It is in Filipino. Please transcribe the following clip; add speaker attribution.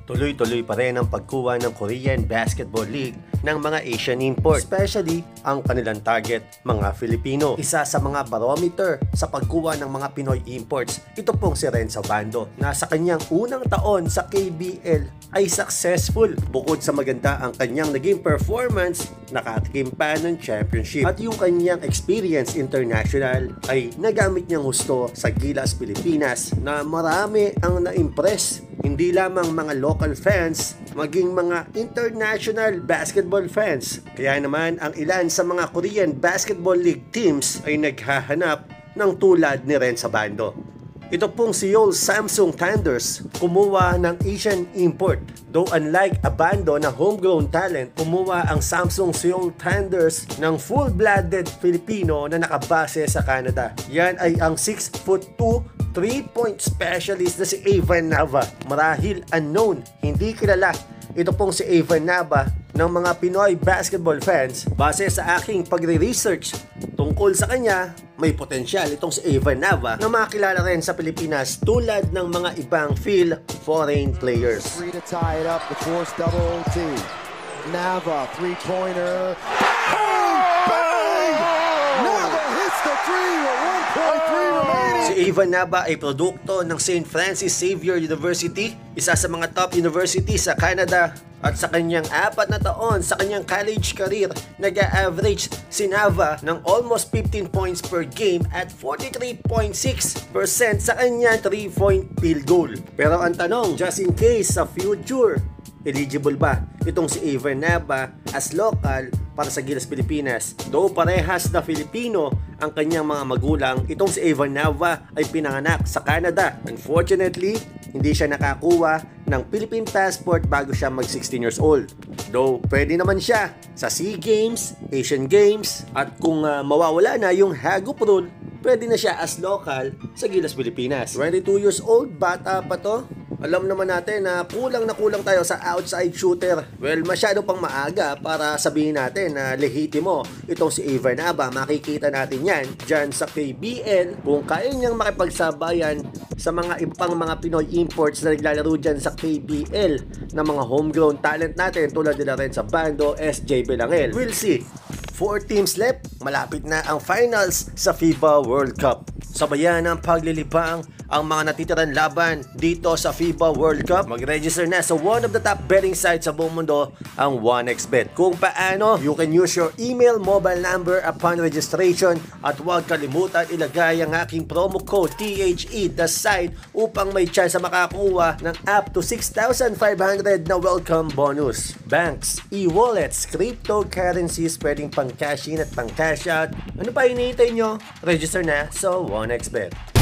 Speaker 1: Tuloy-tuloy pa rin ang pagkuha ng Korean Basketball League ng mga Asian imports, especially ang kanilang target, mga Filipino. Isa sa mga barometer sa pagkuha ng mga Pinoy imports, ito pong si Renzo Bando, na sa kanyang unang taon sa KBL ay successful. Bukod sa maganda ang kanyang naging performance, nakatikim pa ng championship. At yung kanyang experience international ay nagamit niyang husto sa Gilas Pilipinas na marami ang na-impress. Hindi lamang mga local fans, maging mga international basketball fans. Kaya naman ang ilan sa mga Korean Basketball League teams ay naghahanap ng tulad ni Renzo Bando. Ito pong si Seoul Samsung Thunders, kumuha ng Asian import. Though unlike Bando na homegrown talent, kumuha ang Samsung Seoul Thunders ng full-blooded Filipino na nakabase sa Canada. Yan ay ang 6'2", 3-point specialist na si Evan Nava. Marahil unknown, hindi kilala. Ito pong si Evan Nava ng mga Pinoy basketball fans. Base sa aking pagre-research tungkol sa kanya, may potensyal itong si Evan Nava na makilala rin sa Pilipinas tulad ng mga ibang foreign players.
Speaker 2: Free to tie it up, the force double T. Nava, three-pointer. Bang! Nava hits the three with 1.3 remaining.
Speaker 1: Si Evan Nava ay produkto ng St. Francis Xavier University, isa sa mga top university sa Canada. At sa kanyang 4 na taon sa kanyang college career, nag-average si Nava ng almost 15 points per game at 43.6% sa kanyang 3-point field goal. Pero ang tanong, just in case sa future, eligible ba itong si Evan Nava as local para sa Gilas Pilipinas? Though parehas na Filipino ang kanyang mga magulang, itong si Evan Nava ay pinanganak sa Canada. Unfortunately, hindi siya nakakuha ng Philippine passport bago siya mag 16 years old. Though pwede naman siya sa SEA Games, Asian Games, at kung mawawala na yung Hagup rule, pwede na siya as local sa Gilas Pilipinas. 22 years old, bata pa to. Alam naman natin na kulang tayo sa outside shooter. Well, masyado pang maaga para sabihin natin na lehitimo itong si Evan Nava. Makikita natin yan dyan sa KBL kung kaya niyang makipagsabayan sa mga ibang mga Pinoy imports na naglalaro dyan sa KBL na mga homegrown talent natin tulad nila rin sa Bando, SJ Belangel. We'll see. 4 teams left, malapit na ang finals sa FIBA World Cup. Sabayan ng paglilibang ang mga natitiran laban dito sa FIBA World Cup. Mag-register na sa one of the top betting sites sa buong mundo, ang 1xBet. Kung paano, you can use your email, mobile number upon registration at huwag kalimutan ilagay ang aking promo code THE the site upang may chance na makakuha ng up to 6,500 na welcome bonus. Banks, e-wallets, cryptocurrencies, pwedeng pang cash in at pang cash out. Ano pa hinihintay nyo? Register na sa 1xBet.